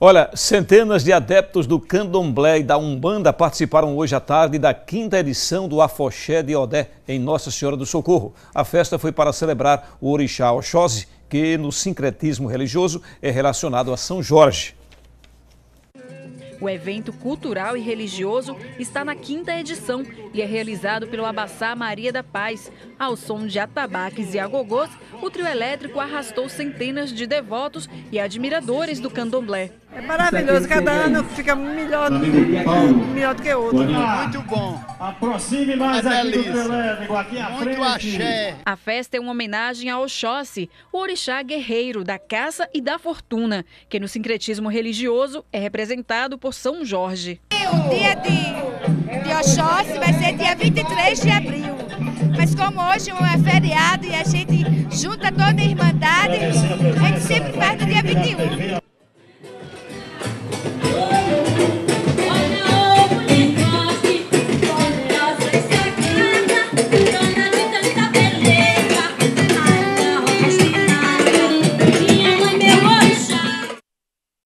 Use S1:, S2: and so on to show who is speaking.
S1: Olha, centenas de adeptos do Candomblé e da Umbanda participaram hoje à tarde da 5ª edição do Afoxé de Odé, em Nossa Senhora do Socorro. A festa foi para celebrar o orixá Oxóssi, que no sincretismo religioso é relacionado a São Jorge.
S2: O evento cultural e religioso está na 5ª edição e é realizado pelo Abaçá Maria da Paz. Ao som de atabaques e agogôs, o trio elétrico arrastou centenas de devotos e admiradores do candomblé.
S3: É maravilhoso, cada ano fica melhor do que o outro.
S4: Muito bom.
S5: Aproxime mais aqui do trio elétrico, aqui à frente.
S4: Muito axé.
S2: A festa é uma homenagem a Oxóssi, o orixá guerreiro da caça e da fortuna, que no sincretismo religioso é representado por São Jorge.
S6: O dia de Oxóssi vai ser dia 23 de abril. Mas como hoje é feriado e a gente junta toda a irmandade, a gente sempre faz no dia 21.